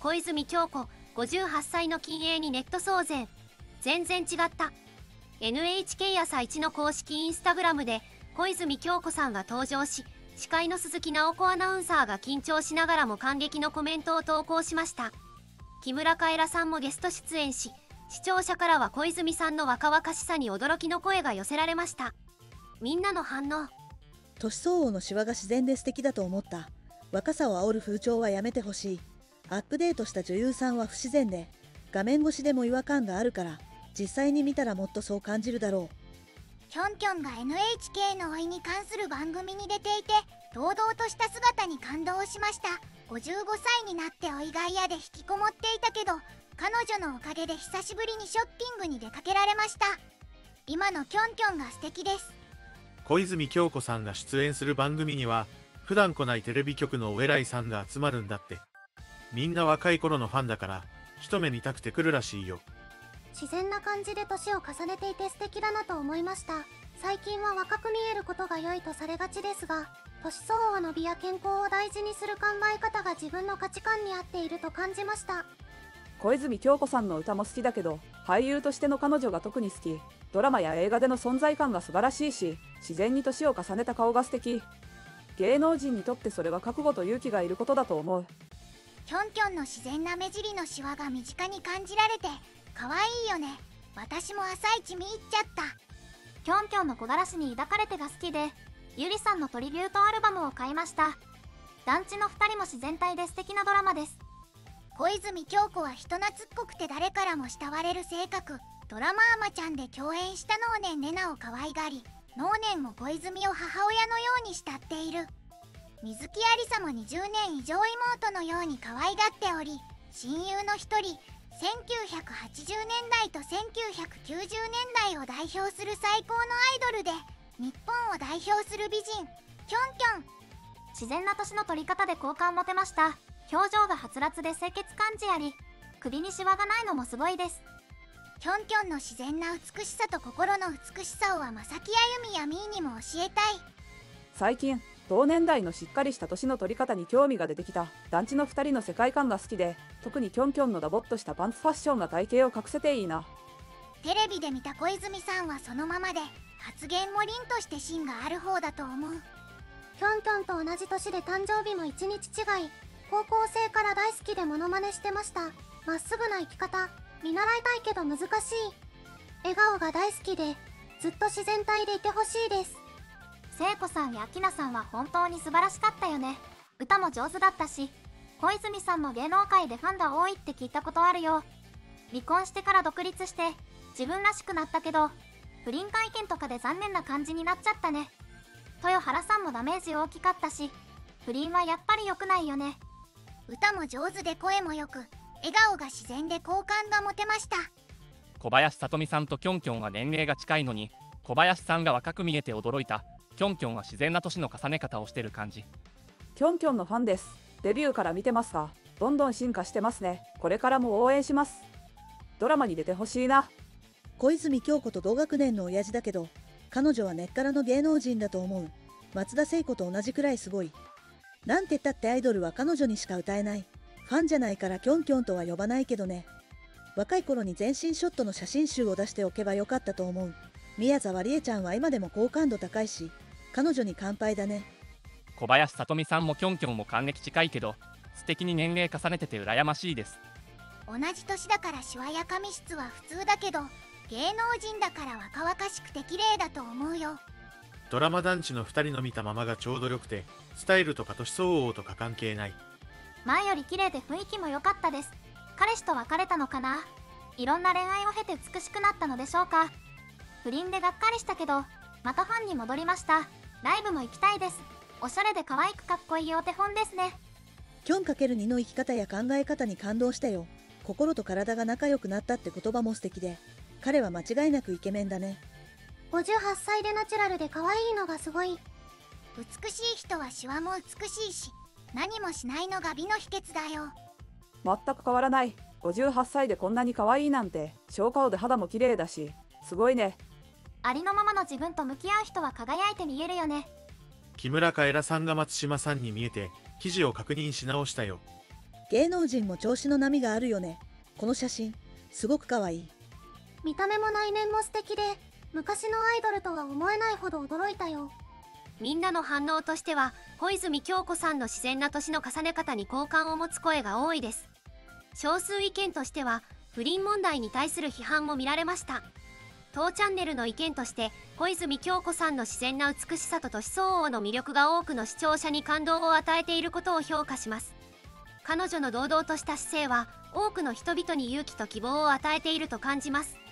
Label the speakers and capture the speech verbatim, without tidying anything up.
Speaker 1: 小泉今日子ごじゅうはっさいの近影にネット騒然。全然違った。 エヌエイチケー 朝一の公式インスタグラムで小泉今日子さんが登場し、司会の鈴木直子アナウンサーが緊張しながらも感激のコメントを投稿しました。木村カエラさんもゲスト出演し、視聴者からは小泉さんの若々しさに驚きの声が寄せられました。みんなの反応。
Speaker 2: 年相応のシワが自然で素敵だと思った。若さを煽る風潮はやめてほしい。アップデートした女優さんは不自然で、画面越しでも違和感があるから、実際に見たらもっとそう感じるだろう。
Speaker 3: キョンキョンが エヌエイチケー の老いに関する番組に出ていて、堂々とした姿に感動しました。ごじゅうごさいになって老いが嫌で引きこもっていたけど、彼女のおかげで久しぶりにショッピングに出かけられました。今のキョンキョンが素敵です。
Speaker 4: 小泉今日子さんが出演する番組には普段来ないテレビ局のお偉いさんが集まるんだって。みんな若い頃のファンだから一目見たくて来るらしいよ。
Speaker 5: 自然な感じで年を重ねていて素敵だなと思いました。最近は若く見えることが良いとされがちですが、年相応の美や健康を大事にする考え方が自分の価値観に合っていると感じました。
Speaker 6: 小泉今日子さんの歌も好きだけど、俳優としての彼女が特に好き。ドラマや映画での存在感が素晴らしいし、自然に年を重ねた顔が素敵。芸能人にとってそれは覚悟と勇気がいることだと思う。
Speaker 3: キョンキョンの自然な目尻のシワが身近に感じられて可愛いよね。私も朝一見入っちゃった。
Speaker 1: キョンキョンの木枯らしに抱かれてが好きで、ゆりさんのトリビュートアルバムを買いました。団地のふたりも自然体で素敵なドラマです。
Speaker 3: 小泉今日子は人懐っこくて誰からも慕われる性格。ドラマ「あまちゃん」で共演した能年レナを可愛がり、能年も小泉を母親のように慕っている。水木有沙もにじゅうねん以上妹のように可愛がっており、親友の一人。せんきゅうひゃくはちじゅうねんだいとせんきゅうひゃくきゅうじゅうねんだいを代表する最高のアイドルで、日本を代表する美人、キョンキョン。
Speaker 1: 自然な年の取り方で好感を持てました。表情がはつらつで清潔感じあり、首にシワがないのもすごいです。
Speaker 3: キョンキョンの自然な美しさと心の美しさをは正木あゆみやみーにも教えたい。
Speaker 6: 最近同年代のしっかりした年の取り方に興味が出てきた。団地のふたりの世界観が好きで、特にキョンキョンのダボっとしたパンツファッションが体型を隠せていいな。
Speaker 3: テレビで見た小泉さんはそのままで、発言も凛として芯がある方だと思う。
Speaker 5: キョンキョンと同じ年で誕生日もいちにち違い、高校生から大好きでモノマネしてました。まっすぐな生き方、見習いたいけど難しい。笑顔が大好きで、ずっと自然体でいてほしいです。
Speaker 1: 聖子さんや明菜さんは本当に素晴らしかったよね。歌も上手だったし、小泉さんも芸能界でファンが多いって聞いたことあるよ。離婚してから独立して自分らしくなったけど、不倫会見とかで残念な感じになっちゃったね。豊原さんもダメージ大きかったし、不倫はやっぱり良くないよね。
Speaker 3: 歌も上手で声もよく、笑顔が自然で好感が持てました。
Speaker 7: 小林聡美さんとキョンキョンは年齢が近いのに、小林さんが若く見えて驚いた。キョンキョンは自然な年の重ね方をしてる感じ。
Speaker 6: キョンキョンのファンです。デビューから見てますが、どんどん進化してますね。これからも応援します。ドラマに出てほしいな。
Speaker 2: 小泉今日子と同学年の親父だけど、彼女は根っからの芸能人だと思う。松田聖子と同じくらいすごい。なんて言ったってアイドルは彼女にしか歌えない。ファンじゃないからキョンキョンとは呼ばないけどね。若い頃に全身ショットの写真集を出しておけばよかったと思う。宮沢りえちゃんは今でも好感度高いし、彼女に乾杯だね。
Speaker 7: 小林聡美さんもキョンキョンも還暦近いけど、素敵に年齢重ねてて羨ましいです。
Speaker 3: 同じ年だからシワや髪質は普通だけど、芸能人だから若々しくて綺麗だと思うよ。
Speaker 4: ドラマ団地のふたりの見たままがちょうどよくて、スタイルとか年相応とか関係ない。
Speaker 1: 前より綺麗で雰囲気も良かったです。彼氏と別れたのかな。いろんな恋愛を経て美しくなったのでしょうか。不倫でがっかりしたけど、またファンに戻りました。ライブも行きたいです。おしゃれで可愛くかっこいいお手本ですね。
Speaker 2: キョン ×に の生き方や考え方に感動したよ。心と体が仲良くなったって言葉も素敵で、彼は間違いなくイケメンだね。
Speaker 5: ごじゅうはっさいでナチュラルで可愛いのがすごい。
Speaker 3: 美しい人はシワも美しいし、何もしないのが美の秘訣だよ。
Speaker 6: 全く変わらない。ごじゅうはっさいでこんなに可愛いなんて。小顔で肌も綺麗だし、すごいね。
Speaker 1: ありのままの自分と向き合う人は輝いて見えるよね。
Speaker 4: 木村カエラさんが松島さんに見えて記事を確認し直したよ。
Speaker 2: 芸能人も調子の波があるよね。この写真すごく可愛い。
Speaker 5: 見た目も内面も素敵で、昔のアイドルとは思えないほど驚いたよ。
Speaker 1: みんなの反応としては小泉今日子さんの自然な年の重ね方に好感を持つ声が多いです。少数意見としては不倫問題に対する批判も見られました。当チャンネルの意見として小泉今日子さんの自然な美しさと年相応の魅力が多くの視聴者に感動を与えていることを評価します。彼女の堂々とした姿勢は多くの人々に勇気と希望を与えていると感じます。